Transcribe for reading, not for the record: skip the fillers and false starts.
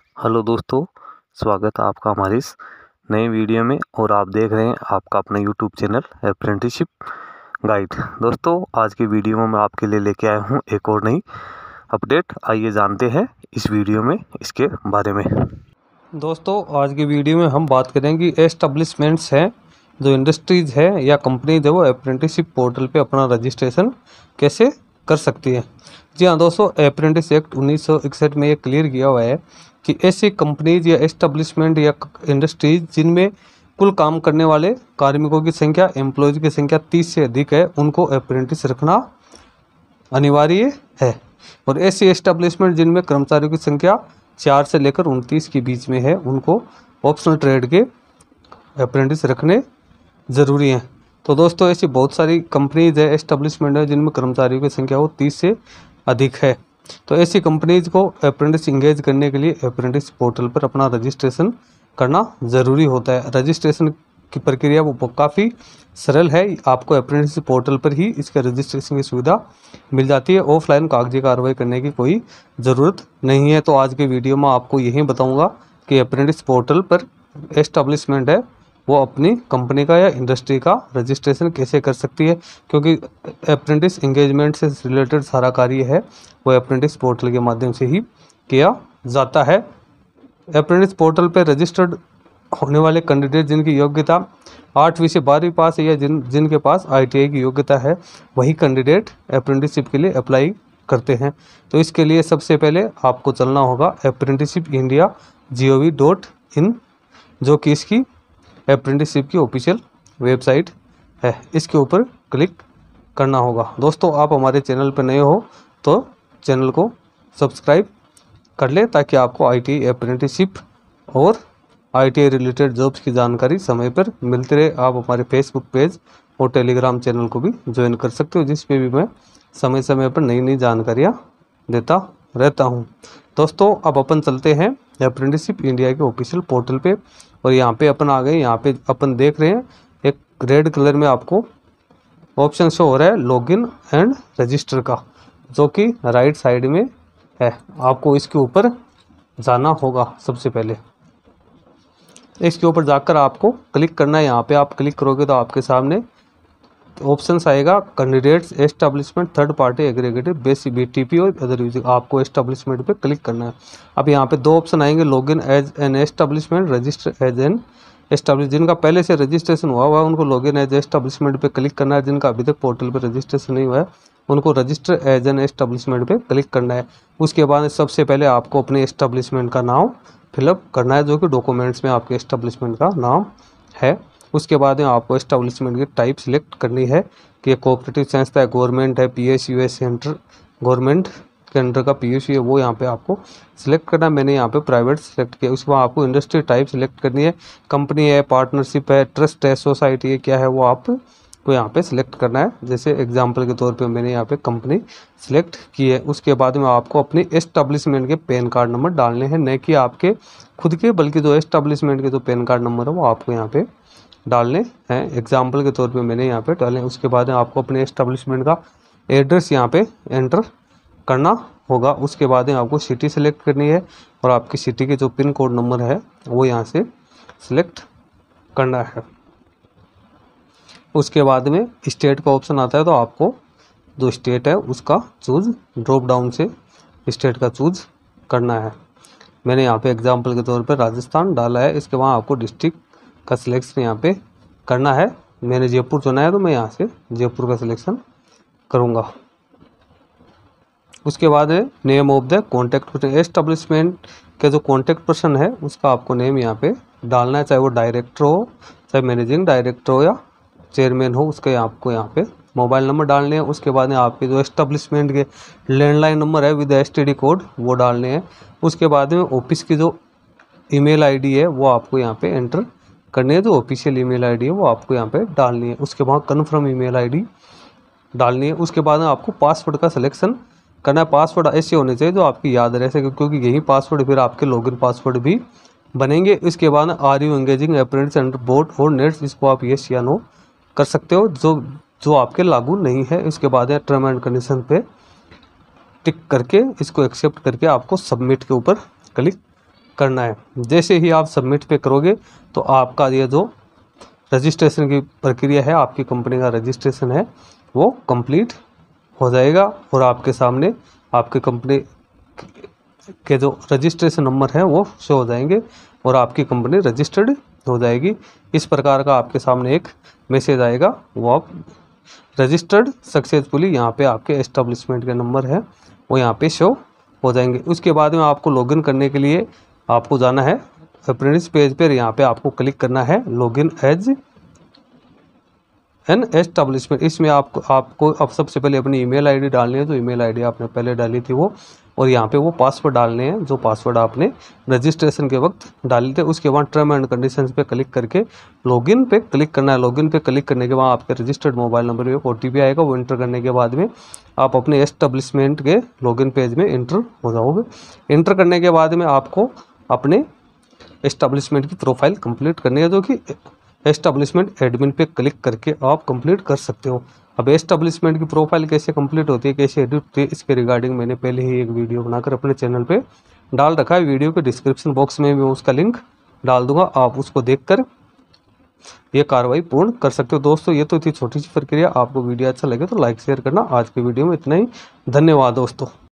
Hello दोस्तों, स्वागत है आपका हमारी इस नए वीडियो में। और आप देख रहे हैं आपका अपना यूट्यूब चैनल अप्रेंटिसशिप गाइड। दोस्तों, आज की वीडियो में मैं आपके लिए लेके आया हूँ एक और नई अपडेट। आइए जानते हैं इस वीडियो में इसके बारे में। दोस्तों, आज की वीडियो में हम बात करेंगे एस्टेब्लिशमेंट्स हैं, जो इंडस्ट्रीज़ है या कंपनीज है, वो अप्रेंटिसशिप पोर्टल पे अपना रजिस्ट्रेशन कैसे कर सकती है। जी हाँ दोस्तों, अप्रेंटिस एक्ट 1961 में ये क्लियर किया हुआ है कि ऐसी कंपनीज या एस्टेब्लिशमेंट या इंडस्ट्रीज जिनमें कुल काम करने वाले कार्मिकों की संख्या, एम्प्लॉयज की संख्या 30 से अधिक है, उनको अप्रेंटिस रखना अनिवार्य है। और ऐसी एस्टेब्लिशमेंट जिनमें कर्मचारियों की संख्या 4 से लेकर 29 के बीच में है, उनको ऑप्शनल ट्रेड के अप्रेंटिस रखने ज़रूरी हैं। तो दोस्तों, ऐसी बहुत सारी कंपनीज है, एस्टेब्लिशमेंट है, जिनमें कर्मचारियों की संख्या वो 30 से अधिक है। तो ऐसी कंपनीज को अप्रेंटिस इंगेज करने के लिए अप्रेंटिस पोर्टल पर अपना रजिस्ट्रेशन करना ज़रूरी होता है। रजिस्ट्रेशन की प्रक्रिया वो काफ़ी सरल है। आपको अप्रेंटिस पोर्टल पर ही इसके रजिस्ट्रेशन की सुविधा मिल जाती है। ऑफलाइन कागजी कार्रवाई करने की कोई ज़रूरत नहीं है। तो आज के वीडियो में आपको यही बताऊंगा कि अप्रेंटिस पोर्टल पर एस्टेब्लिशमेंट है वो अपनी कंपनी का या इंडस्ट्री का रजिस्ट्रेशन कैसे कर सकती है, क्योंकि अप्रेंटिस इंगेजमेंट से रिलेटेड सारा कार्य है वो अप्रेंटिस पोर्टल के माध्यम से ही किया जाता है। अप्रेंटिस पोर्टल पर रजिस्टर्ड होने वाले कैंडिडेट जिनकी योग्यता 8वीं से 12वीं पास है या जिनके पास ITI की योग्यता है, वही कैंडिडेट अप्रेंटिसशिप के लिए अप्लाई करते हैं। तो इसके लिए सबसे पहले आपको चलना होगा apprenticeshipindia.gov.in, जो कि इसकी अप्रेंटिसशिप की ऑफिशियल वेबसाइट है। इसके ऊपर क्लिक करना होगा। दोस्तों, आप हमारे चैनल पर नए हो तो चैनल को सब्सक्राइब कर ले, ताकि आपको ITI अप्रेंटिसशिप और ITI रिलेटेड जॉब्स की जानकारी समय पर मिलती रहे। आप हमारे फेसबुक पेज और टेलीग्राम चैनल को भी ज्वाइन कर सकते हो, जिस पे भी मैं समय समय पर नई नई जानकारियाँ देता रहता हूँ। दोस्तों, अब अपन चलते हैं अप्रेंटिसशिप इंडिया के ऑफिशियल पोर्टल पे, और यहाँ पे अपन आ गए। यहाँ पे अपन देख रहे हैं एक रेड कलर में आपको ऑप्शन शो हो रहा है लॉगिन एंड रजिस्टर का, जो कि राइट साइड में है। आपको इसके ऊपर जाना होगा। सबसे पहले इसके ऊपर जाकर आपको क्लिक करना है। यहाँ पे आप क्लिक करोगे तो आपके सामने ऑप्शंस आएगा candidates establishment third party aggregated basic BTP और अदर यूजिंग। आपको एस्टेब्लिशमेंट पे क्लिक करना है। अब यहाँ पे दो ऑप्शन आएंगे, login as an establishment, register as an establish. जिनका पहले से रजिस्ट्रेशन हुआ है उनको लॉगिन एज एस्टेब्लिशमेंट पे क्लिक करना है। जिनका अभी तक पोर्टल पर रजिस्ट्रेशन नहीं हुआ है उनको रजिस्टर एज एन एस्टेब्लिशमेंट पे क्लिक करना है। उसके बाद सबसे पहले आपको अपने एस्टेब्लिशमेंट का नाम फिलअप करना है, जो कि डॉक्यूमेंट्स में आपके एस्टेब्लिशमेंट का नाम है। उसके बाद में आपको एस्टेब्लिशमेंट की टाइप सिलेक्ट करनी है कि कोऑपरेटिव संस्था है, गवर्नमेंट है, PSU है, सेंटर गवर्नमेंट के अंडर का PSU है, वो यहाँ पे आपको सिलेक्ट करना है। मैंने यहाँ पे प्राइवेट सिलेक्ट किया। उसके बाद आपको इंडस्ट्री टाइप सिलेक्ट करनी है, कंपनी है, पार्टनरशिप है, ट्रस्ट है, सोसाइटी है, क्या है वो आपको यहाँ पे सिलेक्ट करना है। जैसे एग्जाम्पल के तौर पर मैंने यहाँ पे कंपनी सिलेक्ट की है। उसके बाद में आपको अपनी एस्टेब्लिशमेंट के पैन कार्ड नंबर डालने हैं, न कि आपके खुद के, बल्कि जो एस्टेब्लिशमेंट के जो पैन कार्ड नंबर है वो आपको यहाँ पे डालने हैं। एग्जाम्पल के तौर पे मैंने यहाँ पे डाले। उसके बाद आपको अपने एस्टेब्लिशमेंट का एड्रेस यहाँ पे एंटर करना होगा। उसके बाद आपको सिटी सेलेक्ट करनी है और आपकी सिटी के जो पिन कोड नंबर है वो यहाँ से सिलेक्ट करना है। उसके बाद में स्टेट का ऑप्शन आता है, तो आपको जो स्टेट है उसका चूज, ड्रॉप डाउन से स्टेट का चूज करना है। मैंने यहाँ पे एग्जाम्पल के तौर पर राजस्थान डाला है। इसके बाद आपको डिस्ट्रिक्ट का सिलेक्शन यहाँ पे करना है। मैंने जयपुर चुना है तो मैं यहाँ से जयपुर का सिलेक्शन करूँगा। उसके बाद है name of the contact person. Establishment का जो कॉन्टैक्ट पर्सन है उसका आपको नेम यहाँ पे डालना है, चाहे वो डायरेक्टर हो, चाहे मैनेजिंग डायरेक्टर हो या चेयरमैन हो। उसके आपको यहाँ पे मोबाइल नंबर डालने हैं। उसके बाद आपके जो एस्टेब्लिशमेंट के लैंडलाइन नंबर है विद STD कोड वो डालने हैं। उसके बाद में ऑफिस की जो ईमेल ID है वो आपको यहाँ पे एंटर करनी है, जो ऑफिशियल ईमेल ID है वो आपको यहाँ पे डालनी है। उसके बाद कन्फर्म ईमेल ID डालनी है। उसके बाद आपको पासवर्ड का सिलेक्शन करना है। पासवर्ड ऐसे होने चाहिए जो आपकी याद रह सके, क्योंकि यही पासवर्ड फिर आपके लॉगिन पासवर्ड भी बनेंगे। इसके बाद are you engaging apprentice under board और नेट्स, इसको आप येस या नो कर सकते हो, जो आपके लागू नहीं है। इसके बाद टर्म एंड कंडीशन पे टिक करके इसको एक्सेप्ट करके आपको सबमिट के ऊपर क्लिक करना है। जैसे ही आप सबमिट पे करोगे तो आपका ये जो रजिस्ट्रेशन की प्रक्रिया है, आपकी कंपनी का रजिस्ट्रेशन है, वो कंप्लीट हो जाएगा और आपके सामने आपके कंपनी के जो रजिस्ट्रेशन नंबर है वो शो हो जाएंगे और आपकी कंपनी रजिस्टर्ड हो जाएगी। इस प्रकार का आपके सामने एक मैसेज आएगा, वो आप रजिस्टर्ड सक्सेसफुली, यहाँ पे आपके एस्टेब्लिशमेंट के नंबर है वो यहाँ पे शो हो जाएंगे। उसके बाद में आपको लॉगिन करने के लिए आपको जाना है अप्रेंटिस पेज पर। यहाँ पे आपको क्लिक करना है लॉगिन एज एन एस्टेब्लिशमेंट। इसमें आपको अब सबसे पहले अपनी ईमेल आईडी डालनी है, जो ईमेल आईडी आपने पहले डाली थी वो, और यहाँ पे वो पासवर्ड डालने हैं जो पासवर्ड आपने रजिस्ट्रेशन के वक्त डाले थे। उसके बाद टर्म एंड कंडीशंस पे क्लिक करके लॉगिन पे क्लिक करना है। लॉगिन पे क्लिक करने के बाद आपके रजिस्टर्ड मोबाइल नंबर पे OTP आएगा, वो एंटर करने के बाद में आप अपने एस्टेब्लिशमेंट के लॉगिन पेज में एंटर हो जाओगे। एंटर करने के बाद में आपको अपने एस्टेब्लिशमेंट की प्रोफाइल कंप्लीट करनी है, जो कि एस्टेब्लिशमेंट एडमिन पे क्लिक करके आप कंप्लीट कर सकते हो। अब एस्टेब्लिशमेंट की प्रोफाइल कैसे कंप्लीट होती है, कैसे एडिट होती है, इसके रिगार्डिंग मैंने पहले ही एक वीडियो बनाकर अपने चैनल पे डाल रखा है। वीडियो के डिस्क्रिप्शन बॉक्स में मैं उसका लिंक डाल दूंगा, आप उसको देखकर ये कार्रवाई पूर्ण कर सकते हो। दोस्तों ये तो थी छोटी सी प्रक्रिया। आपको वीडियो अच्छा लगे तो लाइक शेयर करना। आज की वीडियो में इतना ही। धन्यवाद दोस्तों।